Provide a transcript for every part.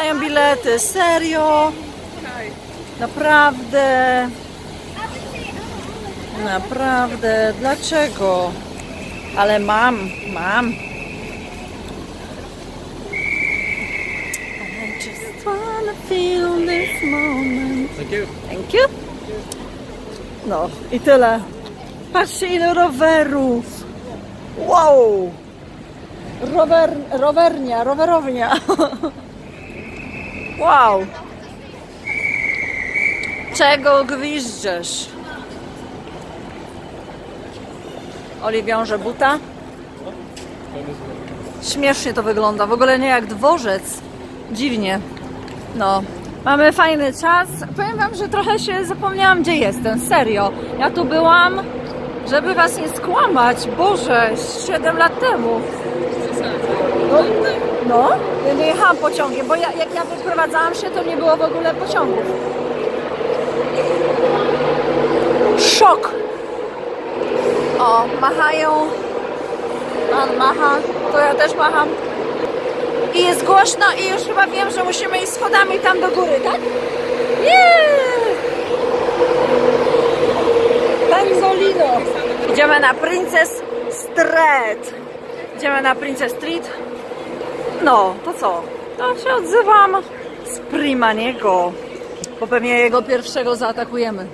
sprzedają bilety, serio? Naprawdę? Naprawdę, dlaczego? Ale mam. I just wanna feel this moment. Thank you. Thank you. No i tyle. Patrzcie ile rowerów. Wow. Rowerownia. Wow. Czego gwizdżesz? Oli wiąże buta. Śmiesznie to wygląda. W ogóle nie jak dworzec. Dziwnie. No. Mamy fajny czas. Powiem wam, że trochę się zapomniałam, gdzie jestem. Serio. Ja tu byłam, żeby was nie skłamać. Boże, 7 lat temu. No, nie jechałam pociągiem, bo jak ja wyprowadzałam się, to nie było w ogóle pociągów. Szok! O, machają. Pan macha, to ja też macham. I jest głośno i już chyba wiem, że musimy iść schodami tam do góry, tak? Penzolino! Idziemy na Princess Street. Idziemy na Princess Street. No, to co? To się odzywam z Primaniego. Bo pewnie jego pierwszego zaatakujemy.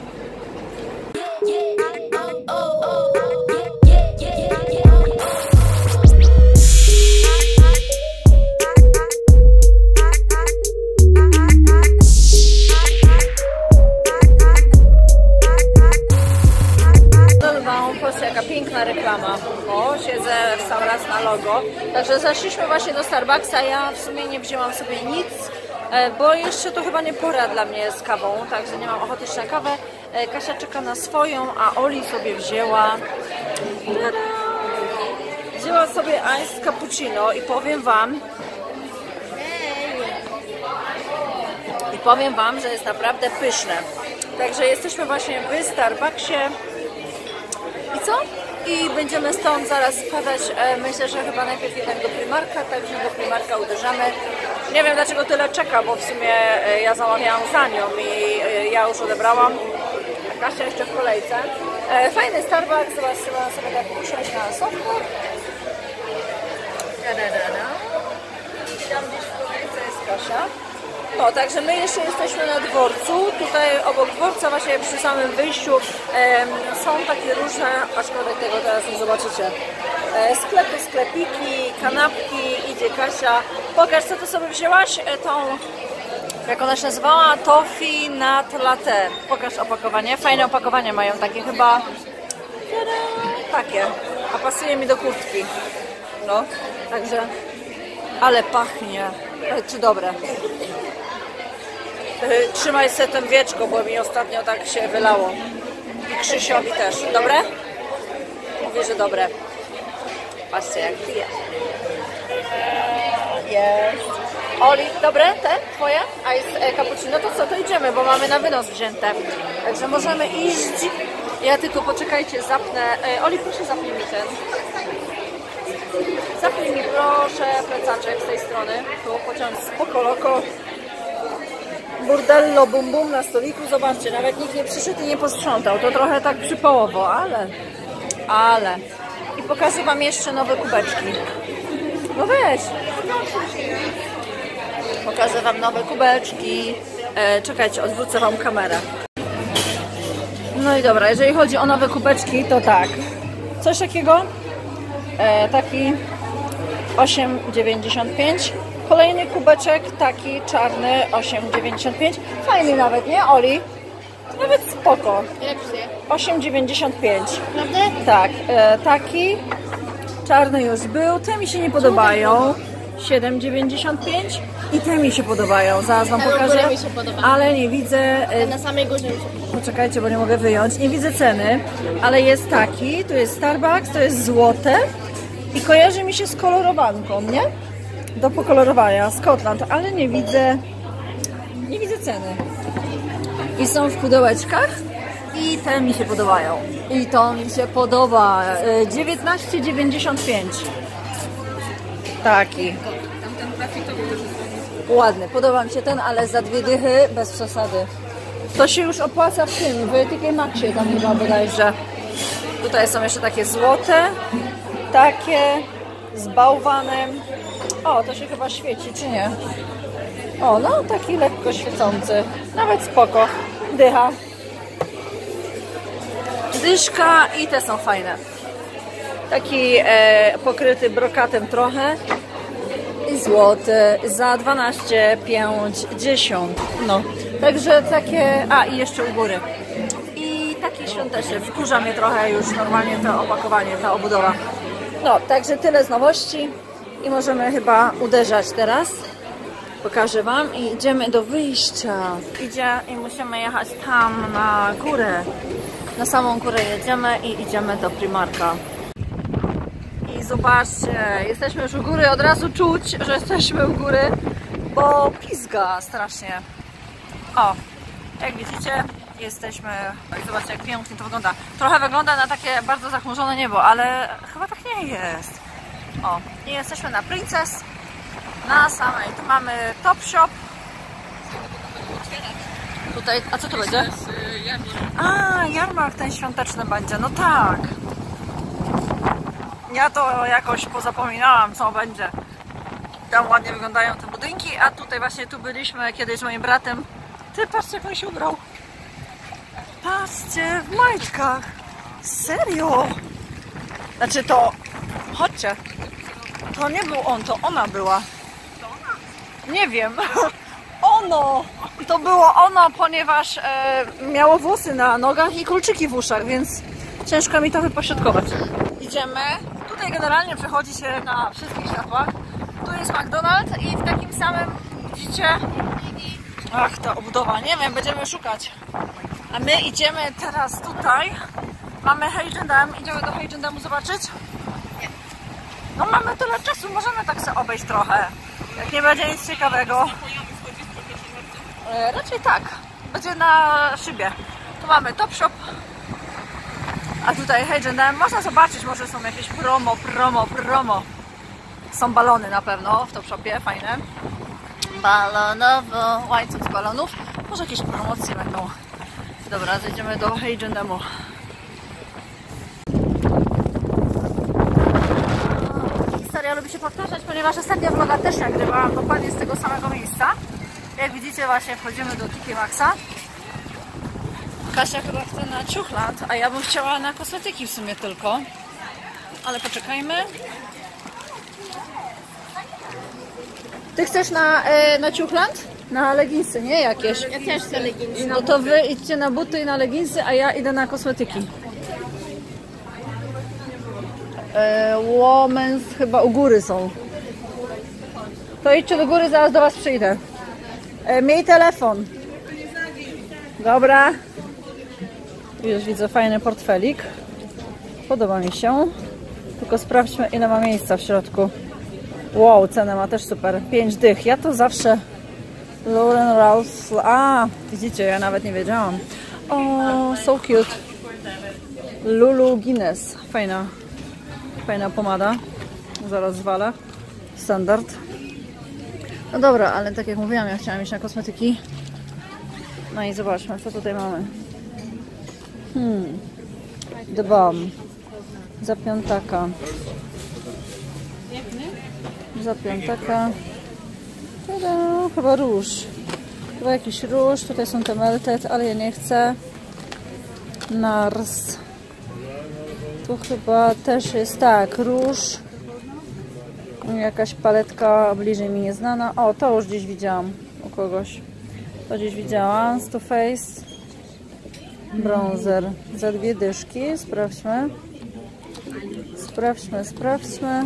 Jaka piękna reklama. O, siedzę w sam raz na logo. Także zaszliśmy właśnie do Starbucksa. Ja w sumie nie wzięłam sobie nic, bo jeszcze to chyba nie pora dla mnie z kawą, także nie mam ochoty na kawę. Kasia czeka na swoją, a Oli sobie wzięła sobie ice cappuccino i powiem wam, że jest naprawdę pyszne. Także jesteśmy właśnie w Starbucksie. I co? I będziemy stąd zaraz spadać. Myślę, że chyba najpierw jednak do Primarka, także do Primarka uderzamy. Nie wiem dlaczego tyle czeka, bo w sumie ja zamawiałam za nią i ja już odebrałam. A Kasia jeszcze w kolejce. Fajny Starbucks, zobaczcie, można sobie tak usiąść na sofę. Tam gdzieś w kolejce jest Kasia. No, także my jeszcze jesteśmy na dworcu. Tutaj obok dworca, właśnie przy samym wyjściu są takie różne, aczkolwiek tego teraz nie zobaczycie, sklepy, sklepiki, kanapki, idzie Kasia. Pokaż, co ty sobie wzięłaś, tą, jak ona się nazywała, Toffee Nut Latte. Pokaż opakowanie, fajne opakowanie mają, takie chyba, takie, a pasuje mi do kurtki. No, także, ale pachnie, czy dobre. Trzymaj sobie ten wieczko, bo mi ostatnio tak się wylało. I Krzysiowi też. Dobre? Mówię, że dobre. Patrzcie jak pije. Jest. Oli, dobre te twoje? Ice cappuccino, to co, to idziemy, bo mamy na wynos wzięte. Także możemy iść. Ja tylko poczekajcie, zapnę. Oli, proszę zapnij mi ten. Zapnij mi proszę plecaczek z tej strony. Tu pociąg spoko loko. Burdello bum bum na stoliku, zobaczcie, nawet nikt nie przyszedł i nie posprzątał, to trochę tak przypałowo, ale. I pokażę wam jeszcze nowe kubeczki. No weź. Pokażę wam nowe kubeczki. Czekajcie, odwrócę wam kamerę. No i dobra, jeżeli chodzi o nowe kubeczki, to tak. Coś takiego, taki 8,95. Kolejny kubeczek, taki czarny, 8,95. Fajny nawet, nie, Oli? Nawet spoko. 8,95. Prawda? Tak, taki czarny już był. Te mi się nie podobają. 7,95 i te mi się podobają. Zaraz wam pokażę. Mi się podoba. Ale nie widzę. Na samej górze mi się podoba. Poczekajcie, bo nie mogę wyjąć. Nie widzę ceny, ale jest taki. Tu jest Starbucks, to jest złote i kojarzy mi się z kolorowanką, nie? Do pokolorowania, Scotland, ale nie widzę ceny. I są w pudełeczkach i te mi się podobają. I to mi się podoba. 19,95. Taki. ładny. Podoba mi się ten, ale za 2 dychy bez przesady. To się już opłaca w tym, w TK Maxie tam chyba bodajże. Tutaj są jeszcze takie złote, takie z bałwanem. O, to się chyba świeci, czy nie? O, no taki lekko świecący. Nawet spoko. Dycha. Dyszka i te są fajne. Taki pokryty brokatem trochę. I złoty za 12,50. No, także takie... A, i jeszcze u góry. I taki świąteczny. Wkurza mnie trochę już normalnie to opakowanie, ta obudowa. No, także tyle z nowości. I możemy chyba uderzać teraz. Pokażę Wam i idziemy do wyjścia. I musimy jechać tam na górę. Na samą górę jedziemy i idziemy do Primarka. I zobaczcie, jesteśmy już u góry, od razu czuć, że jesteśmy u góry, bo pizga strasznie. O, jak widzicie, jesteśmy... Zobaczcie, jak pięknie to wygląda. Trochę wygląda na takie bardzo zachmurzone niebo, ale chyba tak nie jest. O, i jesteśmy na Princess, na samej. Tu mamy Topshop. Tutaj, a co to będzie? A, jarmark ten świąteczny będzie, no tak. Ja to jakoś pozapominałam, co będzie. Tam ładnie wyglądają te budynki, a tutaj właśnie tu byliśmy kiedyś z moim bratem. Ty, patrzcie, jak on się ubrał. Patrzcie, w majtkach. Serio? Znaczy to... Chodźcie. To nie był on, to ona była. Nie wiem. Ono! To było ono, ponieważ miało włosy na nogach i kolczyki w uszach, więc ciężko mi to wypośrodkować. Idziemy. Tutaj generalnie przechodzi się na wszystkich światłach. Tu jest McDonald's i w takim samym, widzicie? Ach, ta obudowa, nie wiem, będziemy szukać. A my idziemy teraz tutaj. Mamy H&M, idziemy do H&M zobaczyć? Nie. No mamy tyle czasu, możemy tak sobie obejść trochę. Jak nie będzie nic ciekawego. Raczej tak. Będzie na szybie. Tu mamy Topshop. A tutaj H&M. Można zobaczyć, może są jakieś promo. Są balony na pewno w Topshopie, fajne. Balonowo, łańcuch z balonów. Może jakieś promocje będą. Dobra, zejdziemy do H&M-u. Historia lubi się powtarzać, ponieważ ostatnia vloga też nagrywałam dokładnie z tego samego miejsca. Jak widzicie, właśnie wchodzimy do TK Maxa. Kasia chyba chce na ciuchland, a ja bym chciała na kosmetyki w sumie tylko. Ale poczekajmy. Ty chcesz na ciuchland? Na leginsy, nie jakieś? Ja też chcę leginsy. No to wy idźcie na buty i na leginsy, a ja idę na kosmetyki. Women's chyba u góry są. To idźcie do góry, zaraz do Was przyjdę. Miej telefon. Dobra. Już widzę fajny portfelik. Podoba mi się. Tylko sprawdźmy, ile ma miejsca w środku. Wow, cenę ma też super. 5 dych. Ja to zawsze... Lauren Rouse. A, widzicie, ja nawet nie wiedziałam. O, so cute. Lulu Guinness. Fajna pomada. Zaraz zwalę. Standard. No dobra, ale tak jak mówiłam, ja chciałam iść na kosmetyki. No i zobaczmy, co tutaj mamy. The Balm. Za piątaka. Za piątaka. Tada, chyba róż. Chyba jakiś róż. Tutaj są te melted, ale ja nie chcę. Nars. Tu chyba też jest tak, róż. Jakaś paletka bliżej mi nieznana. O, to już gdzieś widziałam u kogoś. To gdzieś widziałam. Too Faced. Bronzer. Za 2 dyszki. Sprawdźmy. Sprawdźmy.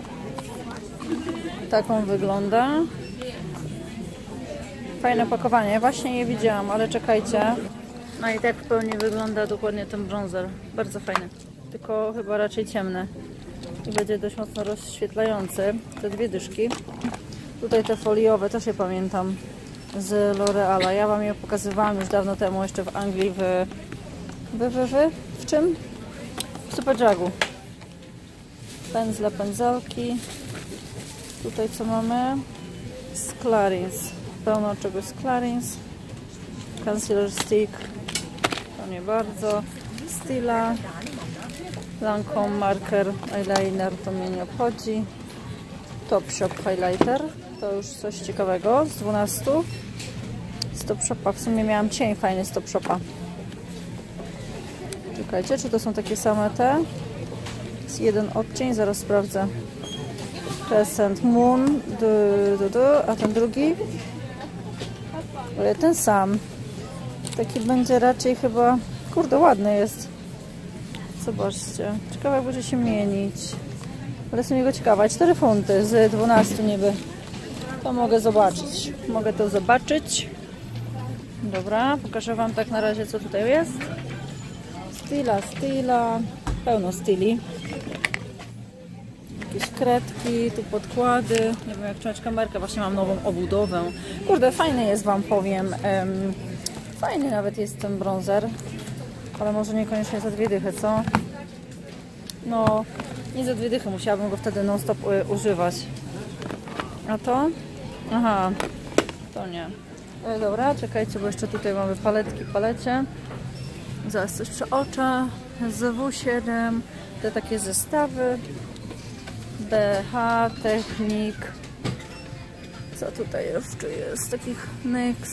Taką wygląda. Fajne opakowanie. Właśnie je widziałam, ale czekajcie. No i tak w pełni wygląda dokładnie ten bronzer. Bardzo fajny. Tylko chyba raczej ciemny. I będzie dość mocno rozświetlający. Te 2 dyszki. Tutaj te foliowe też je pamiętam z L'Oreala. Ja Wam je pokazywałam już dawno temu, jeszcze w Anglii w czym? W Superjagu. Pędzle, pędzelki. Tutaj co mamy? z Clarins. Pełno czegoś z Clarins. Concealer stick. To nie bardzo. Stila. Lancome marker, eyeliner, to mnie nie obchodzi. Topshop highlighter. To już coś ciekawego. Z 12. Z Topshopa. W sumie miałam cień fajny z Topshopa. Czekajcie, czy to są takie same te? Jest jeden odcień, zaraz sprawdzę. Crescent Moon, a ten drugi? Ale ten sam. Taki będzie raczej chyba... Kurde, ładny jest. Zobaczcie. Ciekawe, jak będzie się mienić. Ale jestem jego ciekawa. 4 funty z 12 niby. To mogę zobaczyć. Mogę to zobaczyć. Dobra, pokażę wam tak na razie, co tutaj jest. Stila. Pełno styli. Jakieś kredki, tu podkłady. Nie wiem, jak trzymać kamerkę. Właśnie mam nową obudowę. Kurde, fajny jest, wam powiem. Fajny nawet jest ten bronzer. Ale może niekoniecznie za 2 dychy, co? No, nie za 2 dychy. Musiałabym go wtedy non stop używać. A to? Aha, to nie. Dobra, czekajcie, bo jeszcze tutaj mamy palecie. Zaraz coś przeoczę. Z W7. Te takie zestawy. BH, Technik. Co tutaj jeszcze jest? Takich NYX.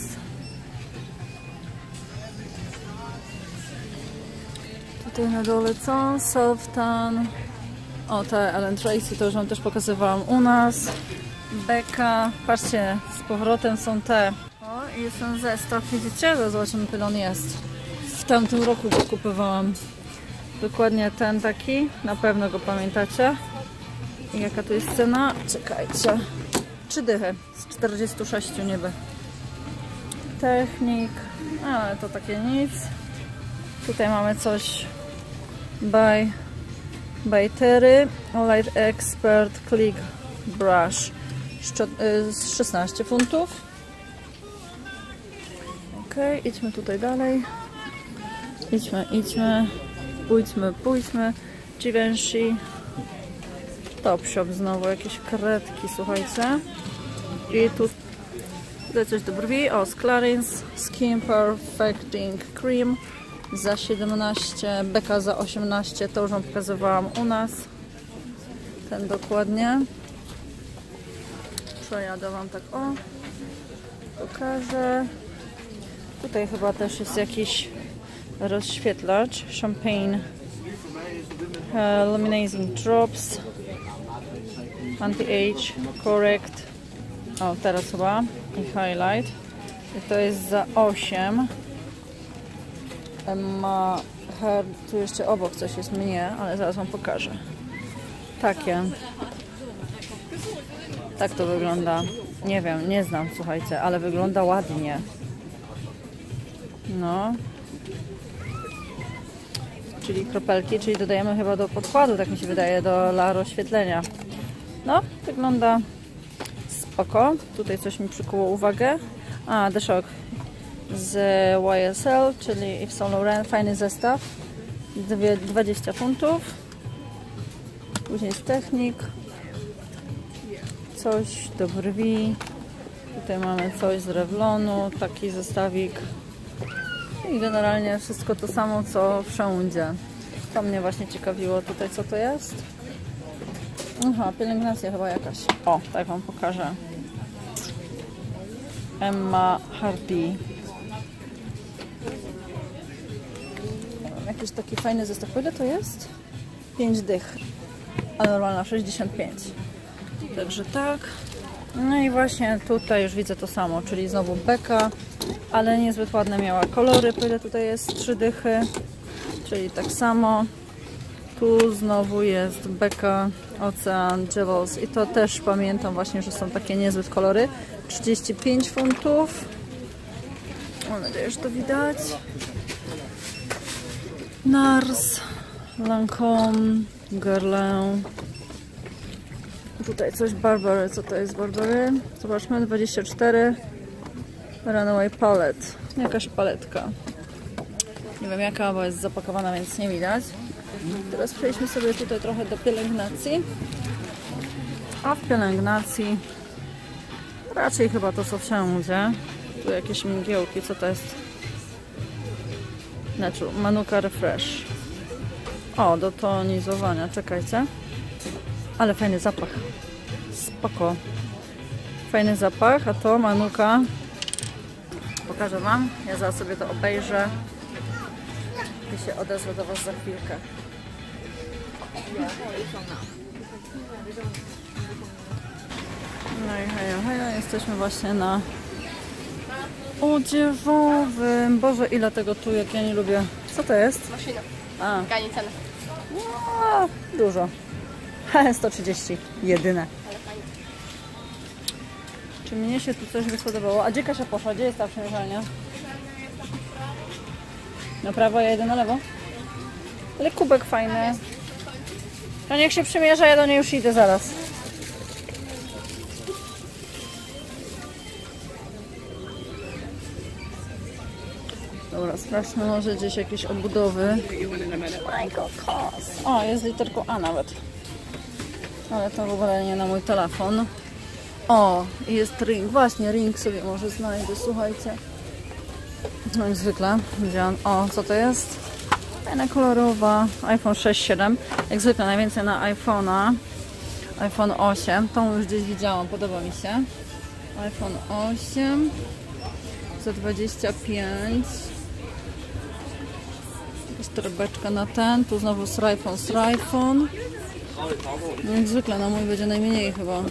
Tutaj na dole co? Self-tan. O, te Ellen Tracy, to już wam też pokazywałam u nas. Beka. Patrzcie, z powrotem są te. O, i jest ten zestaw. Widzicie? Zobaczymy, ile on jest. W tamtym roku go kupowałam. Dokładnie ten taki. Na pewno go pamiętacie. I jaka tu jest cena? Czekajcie. 3 dychy. Z 46 niby. Technik. Ale to takie nic. Tutaj mamy coś by Terry Light Expert Click Brush z 16 funtów. Ok, idźmy tutaj dalej. Idźmy. Pójdźmy. Givenchy. Topshop znowu, jakieś kredki, słuchajcie. I tutaj coś do brwi. O, z Clarins Skin Perfecting Cream za 17, Beka za 18, to już wam pokazywałam u nas. Ten dokładnie. Przejadę wam tak, o. Pokażę. Tutaj chyba też jest jakiś rozświetlacz. Champagne Illuminating Drops. Anti-Age Correct. O, teraz chyba. I Highlight. I to jest za 8. Ma tu jeszcze obok coś jest mnie, ale zaraz wam pokażę. Takie. Tak to wygląda. Nie wiem, nie znam, słuchajcie, ale wygląda ładnie. No. Czyli kropelki, czyli dodajemy chyba do podkładu, tak mi się wydaje, dla rozświetlenia. No, wygląda spoko. Tutaj coś mi przykuło uwagę. A, The Shock z YSL, czyli Yves Saint Laurent. Fajny zestaw. 20 funtów. Później jest Technik. Coś do brwi. Tutaj mamy coś z Revlonu. Taki zestawik. I generalnie wszystko to samo, co wszędzie. To mnie właśnie ciekawiło tutaj, co to jest. Aha, pielęgnacja chyba jakaś. O, tak wam pokażę. Emma Hardy. Jakiś taki fajny zestaw. Ile to jest? 5 dych. A normalna 65. Także tak. No i właśnie tutaj już widzę to samo, czyli znowu Beka, ale niezbyt ładne miała kolory. Ile tutaj jest? 3 dychy. Czyli tak samo. Tu znowu jest Beka, Ocean, Jewels i to też pamiętam właśnie, że są takie niezbyt kolory. 35 funtów. Mam nadzieję, że to widać. Nars, Lancome, Guerlain. Tutaj coś Burberry. Co to jest Burberry? Zobaczmy, 24. Runaway Palette. Jakaś paletka. Nie wiem jaka, bo jest zapakowana, więc nie widać. Teraz przejdźmy sobie tutaj trochę do pielęgnacji. A w pielęgnacji Raczej chyba to co wszędzie. Tu jakieś mgiełki, co to jest? Natural, Manuka Refresh. O, do tonizowania, czekajcie. Ale fajny zapach. Spoko. Fajny zapach, a to Manuka. Pokażę wam, ja zaraz sobie to obejrzę i się odezwę do was za chwilkę. No i hejo, jesteśmy właśnie na odziewowym. Boże, ile tego tu, jak ja nie lubię. Co to jest? Maszyna. A, Gani cenę. no, dużo. 130, jedyne. Czy mnie się tu coś wyspodobało? A gdzie Kasia poszła? Gdzie jest ta przymierzalnia? Na prawo, ja jedę na lewo? Ale kubek fajny. No niech się przymierza, ja do niej już idę zaraz. Dobra, sprawdźmy może gdzieś jakieś obudowy. O, jest literką A nawet. Ale to w ogóle nie na mój telefon. O, jest ring. Właśnie, ring sobie może znajdę, słuchajcie. No jak zwykle. Widziałam. O, co to jest? Fajna kolorowa. iPhone 6-7. Jak zwykle najwięcej na iPhone'a. iPhone 8. Tą już gdzieś widziałam, podoba mi się. iPhone 8 za 25. Jakaś torebeczka na ten. Tu znowu iPhone. Jak zwykle na mój będzie najmniej chyba.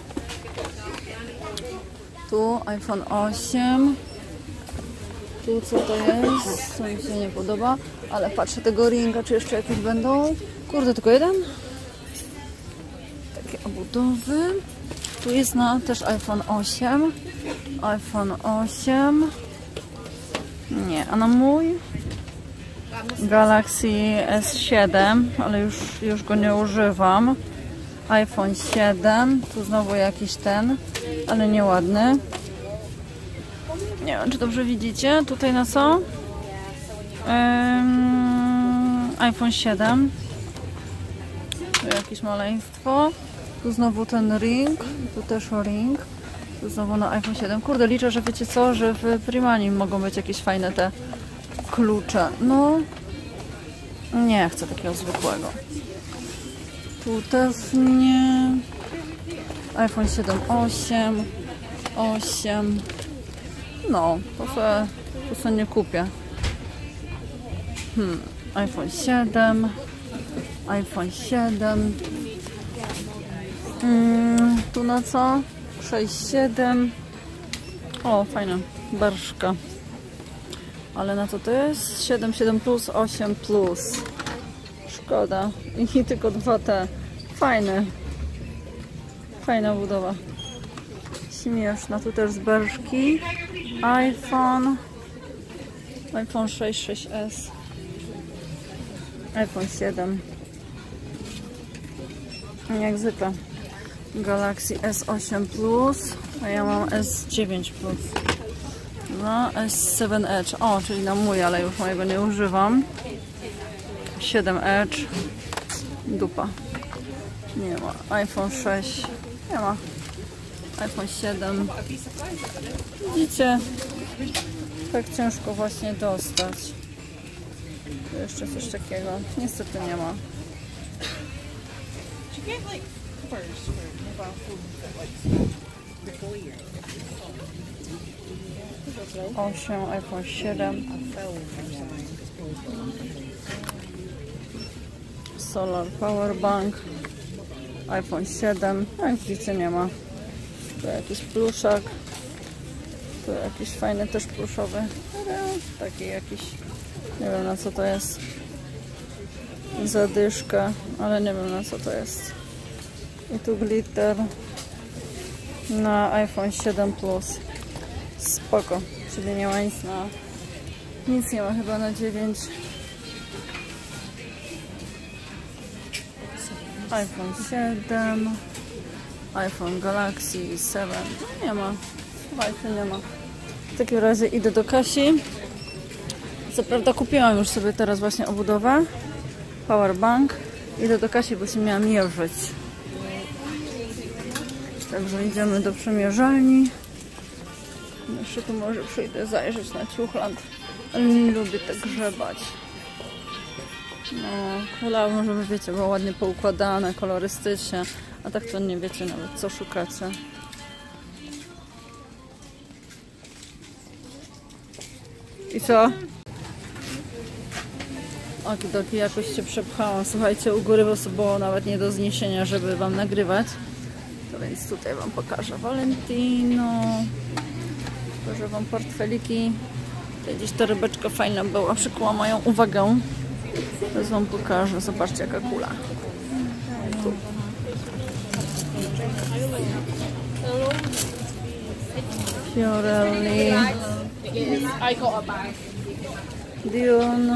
Tu iPhone 8. Tu co to jest? Co mi się nie podoba. Ale patrzę tego ringa, czy jeszcze jakieś będą. Kurde, tylko jeden? Takie obudowy. Tu jest też iPhone 8. iPhone 8. Nie, a na mój? Galaxy S7, ale już go nie używam. iPhone 7. Tu znowu jakiś ten, ale nieładny. Nie wiem, czy dobrze widzicie. Tutaj na co? iPhone 7. Tu jakieś maleństwo. Tu znowu ten ring. Tu też ring. Tu znowu na iPhone 7. Kurde, liczę, że wiecie co, że w Primani mogą być jakieś fajne te klucze. No, nie chcę takiego zwykłego. Tu też nie. iPhone 7, 8. No, to sobie nie kupię. iPhone 7. iPhone 7. Tu na co? 6, 7. O, fajna barszka. Ale na co to jest? 7, 7 plus, 8 plus. Szkoda. I tylko 2 te. Fajne. Fajna budowa. Śmieszna. Tu też z berżki. iPhone 6, 6S. iPhone 7. Jak zwykle. Galaxy S8 Plus. A ja mam S9 Plus. No, S7 Edge. O, czyli na mój, ale już mojego nie używam. 7 Edge. Dupa. Nie ma. iPhone 6. Nie ma. iPhone 7. Widzicie? Tak ciężko właśnie dostać. Tu jeszcze coś takiego. Niestety nie ma. 8, iPhone 7. Solar Power Bank. iPhone 7. Jak widzicie, nie ma. Tu jakiś pluszak. Tu jakiś fajny też pluszowy. Taki jakiś. Nie wiem, na co to jest. Zadyszka, ale nie wiem, na co to jest. I tu glitter na iPhone 7 Plus. Spoko, czyli nie ma nic na... Nic nie ma chyba na 9. iPhone 7. iPhone Galaxy 7. Nie ma. Słuchajcie, nie ma. W takim razie idę do Kasi. Co prawda kupiłam już sobie teraz właśnie obudowę. Powerbank. Idę do Kasi, bo się miałam jeżyć. Także idziemy do przymierzalni. Jeszcze tu może przyjdę zajrzeć na Ciuchland, ale nie lubię tak grzebać. No, kula może by wiecie, było ładnie poukładane, kolorystycznie, a tak to nie wiecie nawet co szukacie. I co? Okidoki, jakoś się przepchałam. Słuchajcie, u góry było nawet nie do zniesienia, żeby wam nagrywać. To więc tutaj wam pokażę Valentino. Pokażę wam portfeliki. Tutaj gdzieś torebeczka fajna była, przykuła moją uwagę. Teraz wam pokażę. Zobaczcie jaka kula. Fiorelli. Dune.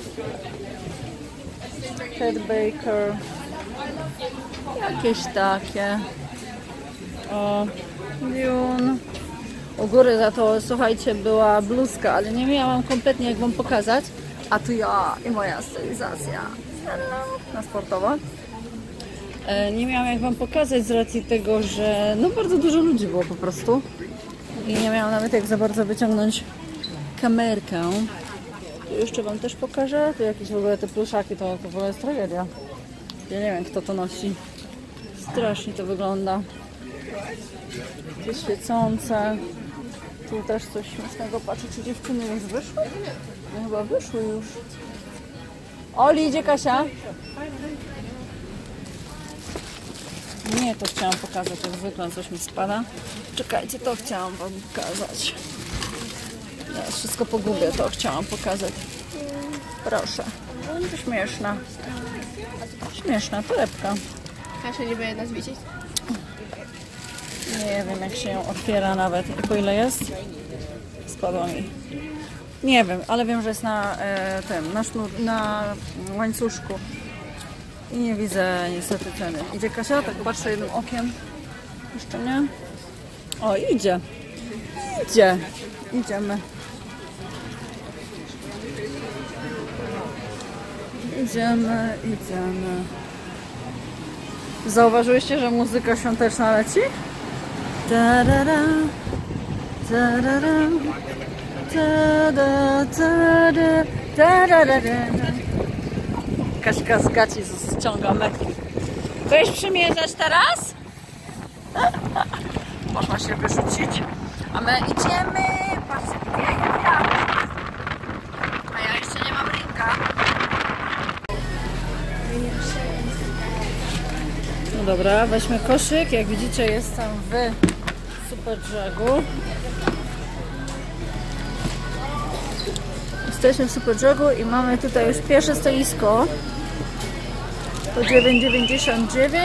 Ted Baker. Jakieś takie. O, Dune. U góry za to, słuchajcie, była bluzka, ale nie miałam kompletnie jak wam pokazać. A tu ja i moja stylizacja na sportowo. Nie miałam jak wam pokazać z racji tego, że no bardzo dużo ludzi było po prostu. I nie miałam nawet jak za bardzo wyciągnąć kamerkę. Tu jeszcze wam też pokażę. Tu jakieś w ogóle te pluszaki, to w ogóle jest tragedia. Ja nie wiem kto to nosi. Strasznie to wygląda. Te świecące. Tu też coś śmiesznego. Patrzę, czy dziewczyny już wyszły? No chyba wyszły już. Oli, idzie Kasia? Nie, to chciałam pokazać, jak zwykle coś mi spada. Czekajcie, to chciałam wam pokazać. Teraz wszystko pogubię, to chciałam pokazać. Proszę. To śmieszna. Śmieszna torebka. Kasia nie będzie nas widzieć. Nie wiem jak się ją otwiera nawet. I po ile jest? Spadła mi. Nie wiem, ale wiem, że jest na tym, na łańcuszku. I nie widzę niestety ceny. Idzie Kasia? Tak patrzę jednym okiem. Jeszcze nie? O, idzie. Idzie. Idziemy. Idziemy. Zauważyłyście, że muzyka świąteczna leci? Ta-da-da, ta-da-da, ta-da, ta-da, ta-da-da-da. Kaśka z gaci ściąga metki. Chcesz przymierzać teraz? Można się wyrzucić. A my idziemy. Patrzcie, a ja jeszcze nie mam rynka. No dobra, weźmy koszyk. Jak widzicie, jestem w Superdrug'u. Jesteśmy w Superdrug'u i mamy tutaj już pierwsze stoisko. To 9,99.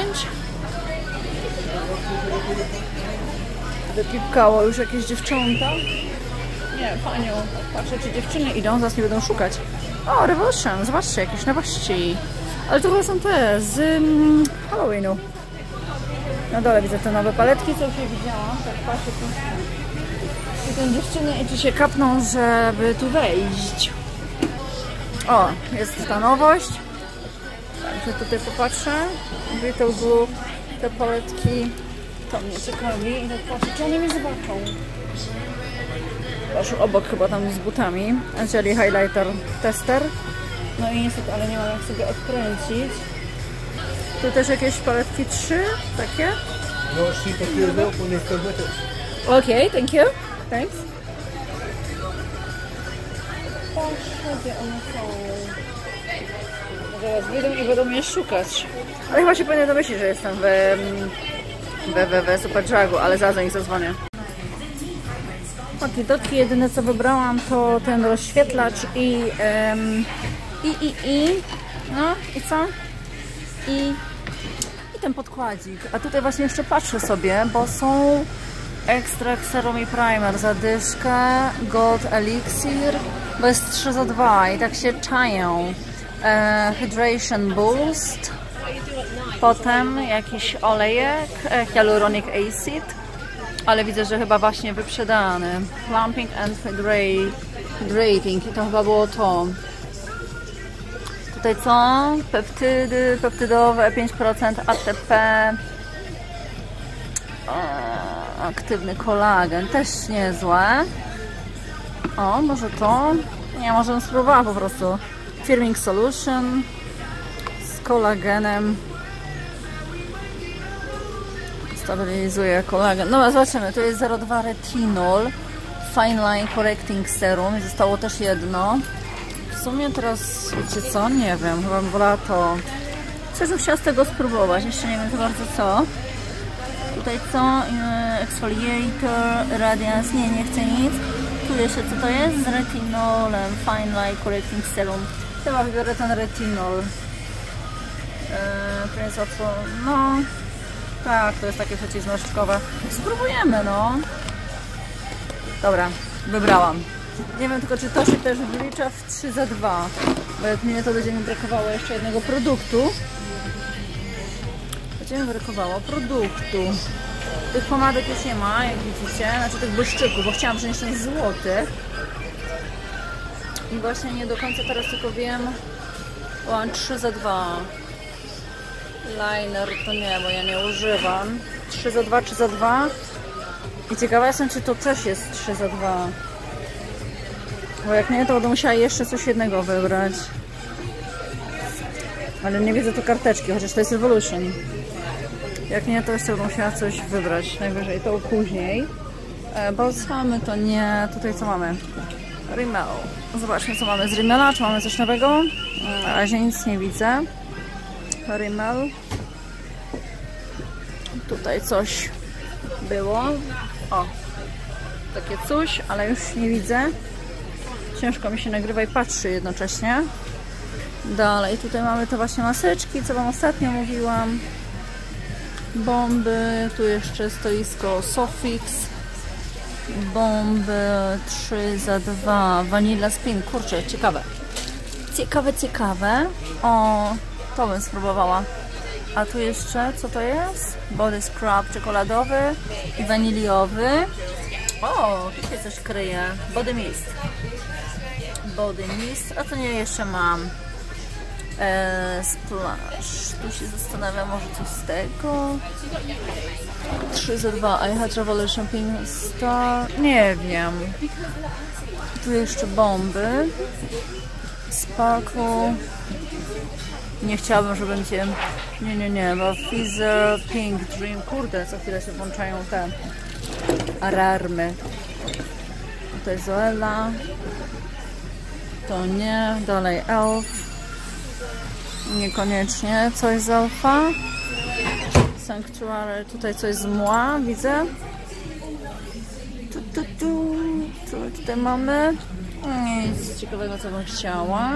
Wypipkało już jakieś dziewczęta. Nie, panią. Patrzę, czy dziewczyny idą, zaraz nie będą szukać. O, Revolution, zobaczcie, jakieś nowości. Ale to chyba są te z Halloweenu. Na dole widzę te nowe paletki, co już je widziałam. Tak patrzę tu. I te dziewczyny i tu się kapną, żeby tu wejść. O, jest ta nowość. Także tutaj popatrzę. Little Blue, te paletki. To mnie ciekawi. I tak patrzę, czy one mnie zobaczą. Patrzę obok chyba tam z butami. Czyli highlighter tester. No i niestety, ale nie mam jak sobie odkręcić. Tu też jakieś paletki 3, takie. Okej, thank you. Thanks. Patrzę, gdzie one są. Zaraz wyjdą i będą mnie szukać. Ale chyba się powinien domyślić, że jestem w Superdrug'u, ale zaraz do nich zadzwonię. Okidoki, jedyne co wybrałam to ten rozświetlacz i no i co? I ten podkładzik. A tutaj właśnie jeszcze patrzę sobie, bo są ekstrakt serum i primer, zadyszkę, gold elixir, bo jest 3 za 2 i tak się czają. Hydration boost, potem jakiś olejek, hyaluronic acid, ale widzę, że chyba właśnie wyprzedany. Plumping and hydrating i to chyba było to. Tutaj co? Peptydy, peptydowe, 5% ATP. Aktywny kolagen, też niezłe. O, może to? Nie, może bym spróbowała po prostu. Firming Solution z kolagenem. Stabilizuje kolagen. No, zobaczymy, tu jest 0,2 retinol. Fine Line Correcting Serum. Zostało też jedno. W sumie teraz, wiecie co? Nie wiem, chyba bym wolała to. Coś bym chciała z tego spróbować. Jeszcze nie wiem za bardzo co. Tutaj co? Exfoliator, Radiance. Nie chcę nic. Tu jeszcze co to jest? Z retinolem. Fine Line Correcting Serum. Chyba wybiorę ten retinol. Prince of... No... Tak, to jest takie przeciwzmarszczkowe. Spróbujemy, no. Dobra, wybrałam. Nie wiem tylko, czy to się też wlicza w 3 za 2. Bo jak mnie to będzie mi brakowało jeszcze jednego produktu. Będzie mi brakowało produktu. Tych pomadek już nie ma, jak widzicie. Znaczy tych błyszczyków, bo chciałam przynieść ten złoty. I właśnie nie do końca teraz tylko wiem. O, 3 za 2. Liner to nie, bo ja nie używam. 3 za 2, 3 za 2. I ciekawa jestem, czy to też jest 3 za 2. Bo jak nie, to będę musiała jeszcze coś jednego wybrać. Ale nie widzę tu karteczki, chociaż to jest Evolution. Jak nie, to jeszcze będę musiała coś wybrać. Najwyżej to później. Balsamy to nie. Tutaj co mamy? Rimmel. Zobaczmy, co mamy z Rimmela. Czy mamy coś nowego? Na razie nic nie widzę. Rimmel. Tutaj coś było. O, takie coś, ale już nie widzę. Ciężko mi się nagrywa i patrzy jednocześnie. Dalej, tutaj mamy te właśnie maseczki, co wam ostatnio mówiłam. Bomby, tu jeszcze stoisko Sofix. Bomby 3 za 2. Vanilla Spin, kurczę, ciekawe. Ciekawe. O, to bym spróbowała. A tu jeszcze, co to jest? Body Scrub czekoladowy i waniliowy. O, tutaj coś kryje. Body Mist. A to nie, jeszcze mam. Splash. Tu się zastanawiam, może coś z tego. 3 za 2. I had Revolution Pink Star. Nie wiem. Tu jeszcze bomby. Sparkle. Nie chciałabym, żeby będzie... Nie, bo Fizzer, Pink Dream. Kurde, co chwilę się włączają te alarmy. To jest Zoella. To nie. Dalej Elf. Niekoniecznie. Coś z Elfa. Sanctuary. Tutaj coś z Mła, widzę. Co tutaj mamy? Nic ciekawego, co bym chciała.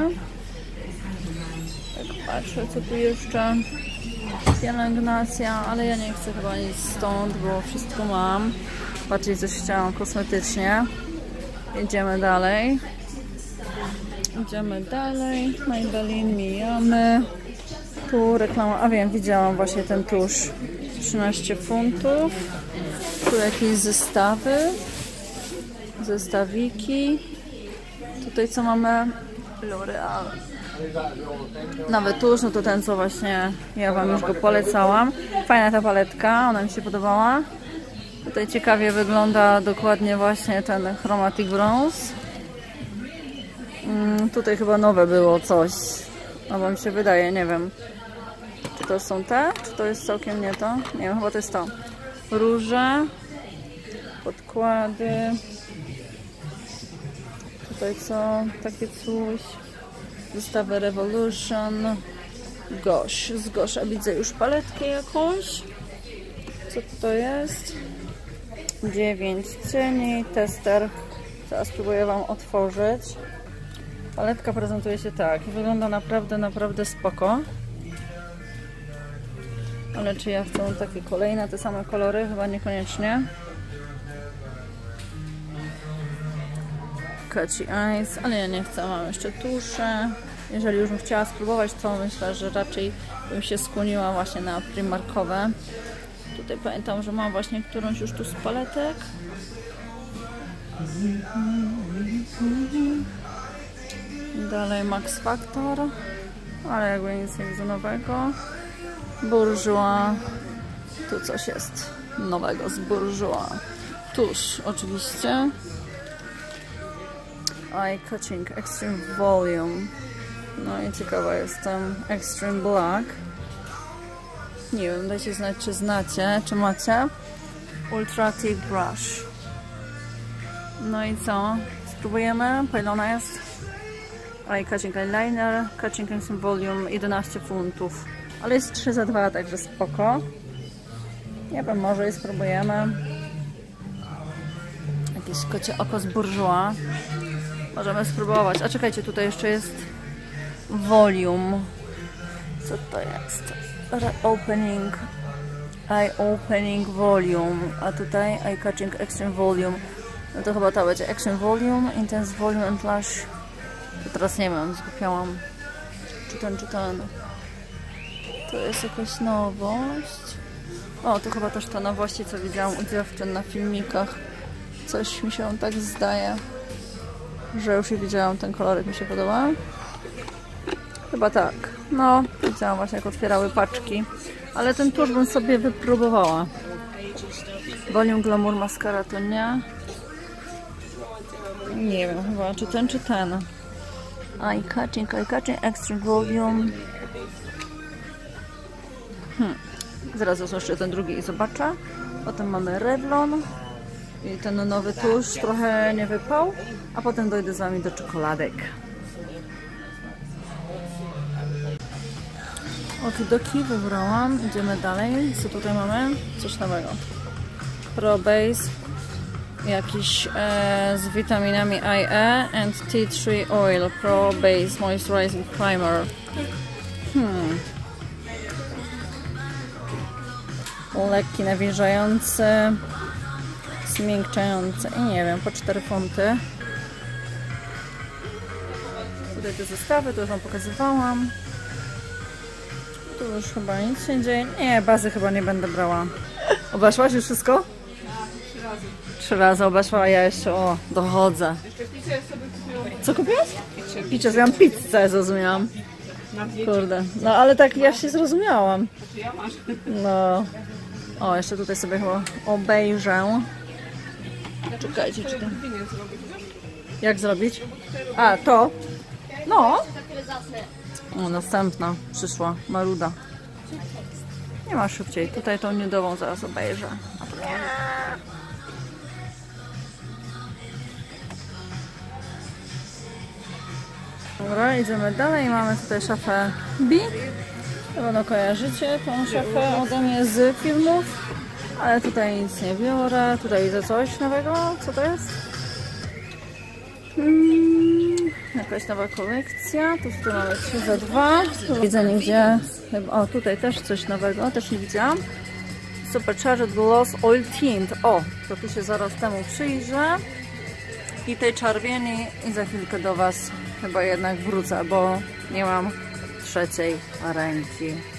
Tak patrzę, co tu jeszcze. Pielęgnacja, ale ja nie chcę chyba nic stąd, bo wszystko mam. Bardziej coś chciałam kosmetycznie. Idziemy dalej. Maybelline mijamy. Tu reklama, a wiem, widziałam właśnie ten tusz. 13 funtów. Tu jakieś zestawy. Zestawiki. Tutaj co mamy? L'Oreal. Nawet tusz, no to ten, co właśnie ja wam już go polecałam. Fajna ta paletka, ona mi się podobała. Tutaj ciekawie wygląda dokładnie właśnie ten Chromatic Bronze. Tutaj chyba nowe było coś. No bo mi się wydaje, nie wiem. Czy to są te? Czy to jest całkiem nie to? Nie wiem, chyba to jest to. Róże. Podkłady. Tutaj co? Takie coś. Zestawy Revolution. Gosh. Z Gosha widzę już paletkę jakąś. Co to jest? 9 cieni. Tester. Teraz spróbuję wam otworzyć. Paletka prezentuje się tak. Wygląda naprawdę spoko. Ale czy ja chcę takie kolejne, te same kolory? Chyba niekoniecznie. Catchy Eyes, ale ja nie chcę. Mam jeszcze tusze. Jeżeli już bym chciała spróbować, to myślę, że raczej bym się skłoniła właśnie na primarkowe. Tutaj pamiętam, że mam właśnie którąś już tu z paletek. Dalej Max Factor, ale jakby nic nie widzę nowego. Bourjois, tu coś jest. nowego z Bourjois. Tuż oczywiście. Eye Catching Extreme Volume. No i ciekawa jestem. Extreme Black. Nie wiem, dajcie znać, czy znacie, czy macie. Ultra Thick Brush. No i co? Spróbujemy? Pylona jest. Eye Catching Eyeliner. Catching Extreme Volume 11 funtów. Ale jest 3 za 2, także spoko. Nie wiem, może i spróbujemy. Jakieś kocie oko z Bourjois. Możemy spróbować. A czekajcie, tutaj jeszcze jest Volume. Co to jest? Opening. Eye Opening Volume. A tutaj Eye Catching Extreme Volume. No to chyba to będzie Extreme Volume, Intense Volume and Lash. To teraz nie wiem, zgubiłam. Czy ten. To jest jakaś nowość. O, to chyba też ta nowości, co widziałam u dziewczyn na filmikach. Coś mi się tak zdaje, że już je widziałam, ten kolorek mi się podoba. Chyba tak. No, widziałam właśnie, jak otwierały paczki. Ale ten tusz bym sobie wypróbowała. Volume Glamour Mascara to nie. Nie wiem chyba, czy ten. Eye Catching Extreme Volume. Zaraz jeszcze ten drugi i zobaczę. Potem mamy Revlon. I ten nowy tusz trochę nie wypał. A potem dojdę z wami do czekoladek. Okidoki wybrałam. Idziemy dalej. Co tutaj mamy? Coś nowego. Pro Base. Jakiś z witaminami IE and Tea Tree Oil. Pro Base Moisturizing Primer. Lekki, nawilżający, zmiękczający i nie wiem, po 4 funty. Tutaj te zestawy, to już wam pokazywałam. Tu już chyba nic się nie dzieje. Nie, bazy chyba nie będę brała. Obeszłaś już wszystko? 3 razy obeszła, a ja jeszcze dochodzę. Co kupiłaś? Picie, zjadłam pizzę, zrozumiałam. Kurde, no ale tak ja się zrozumiałam. No. O, jeszcze tutaj sobie chyba obejrzę. Czekajcie, czy to... Jak zrobić? A, to? No. O, następna przyszła, maruda. Nie ma szybciej. Tutaj tą niedową zaraz obejrzę. Dobra, idziemy dalej. Mamy tutaj szafę B. Na pewno kojarzycie tą szafę ode mnie z filmów. Ale tutaj nic nie biorę. Tutaj widzę coś nowego. Co to jest? Jakaś nowa kolekcja. Tu mamy 3 za 2. Tu widzę nigdzie. O, tutaj też coś nowego. Też nie widziałam. Supercharged Gloss Oil Tint. O, to tu się zaraz temu przyjrzę. I tej czerwieni. I za chwilkę do was chyba jednak wrócę, bo nie mam trzeciej ręki.